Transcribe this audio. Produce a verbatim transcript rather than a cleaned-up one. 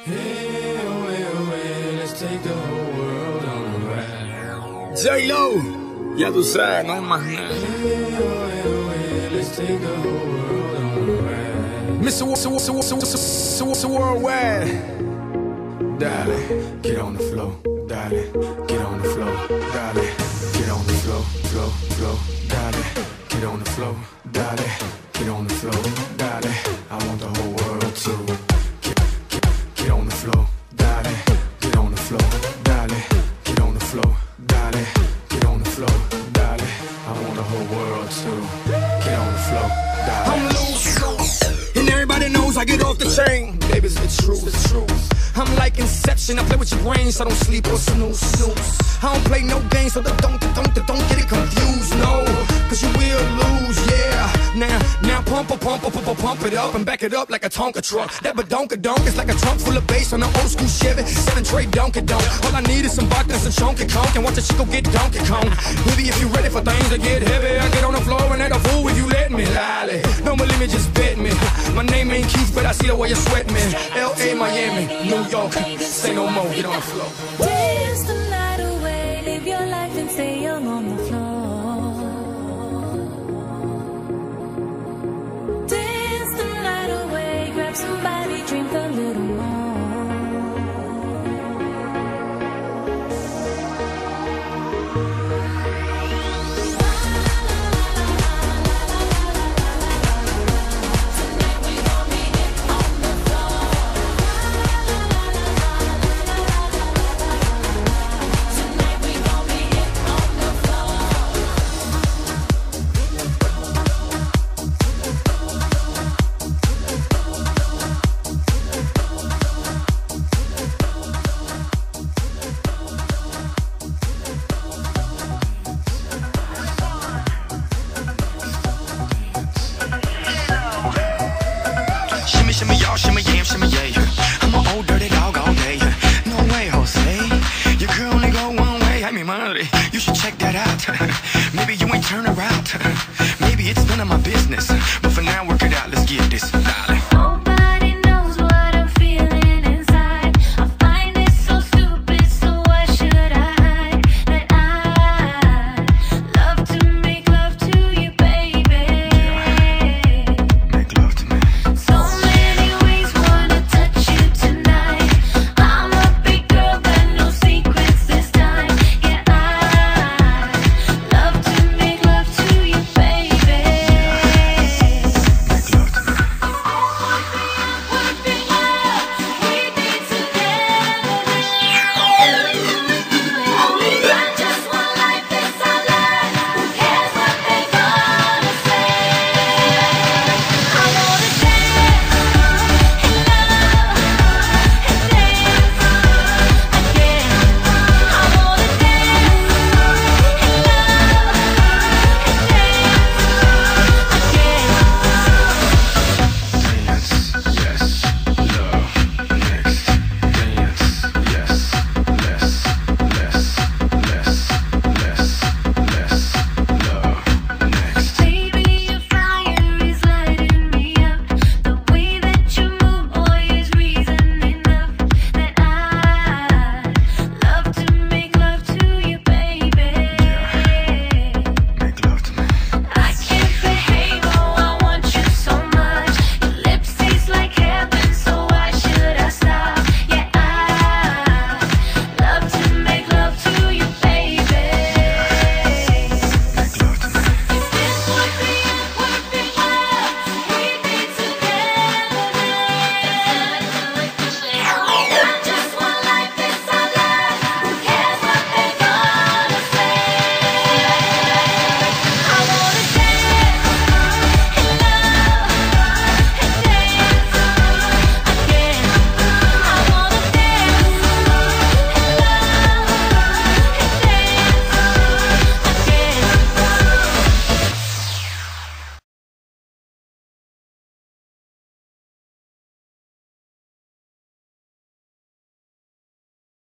Hey, oh, hey, oh, hey, let's take the whole world on a ride. J-Lo, ya tú sabes, no hay más nada. Hey, oh, hey, oh, hey, let's take the whole world on a ride. Mister Mister Worldwide. Dale, get on the floor. Dale, get on the floor. Dale, get on the floor, floor, floor. Dale, get on the floor. Dale, get on the floor. Dale, I want the whole world to get, get, get on the floor. Dale, get on the floor. Dale, get on the floor. Dale, get on the floor. Dale, I want the whole world to get on the floor. Dale. I'm loose, and everybody knows I get off the chain. Baby, it's the truth, it's the truth. I'm like Inception, I play with your brain, so I don't sleep or snooze, snooze. I don't play no games, so don't, don't, don't, don't get it confused, no. Cause you will lose, yeah. Now, now pump, pump, pump, pump, pump it up and back it up like a Tonka truck. That badonka-donk is like a trunk full of bass on an old school Chevy. Seven tray Donkey Donk. All I need is some vodka and some chunky conk, and watch a chico get Donkey Kong. Baby, if you ready for things to get heavy, I get on the floor and act a fool if you let me. Lolly, don't believe me, just bet me. My name ain't Keith, but I see the way you sweat me. L A, Miami, New York, say no more, get on the floor. Dance the night away, live your life and stay young on the floor. Dance the night away, grab somebody, drink a little more. Shimmy, y'all, shimmy,